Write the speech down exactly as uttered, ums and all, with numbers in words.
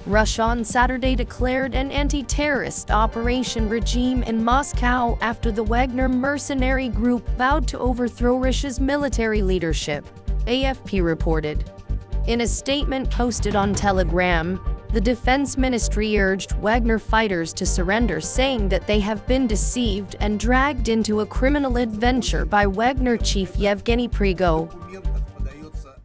Russia on Saturday declared an anti-terrorist operation regime in Moscow after the Wagner mercenary group vowed to overthrow Russia's military leadership, A F P reported. In a statement posted on Telegram, the Defense Ministry urged Wagner fighters to surrender, saying that they have been deceived and dragged into a criminal adventure by Wagner chief Yevgeny Prigozhin.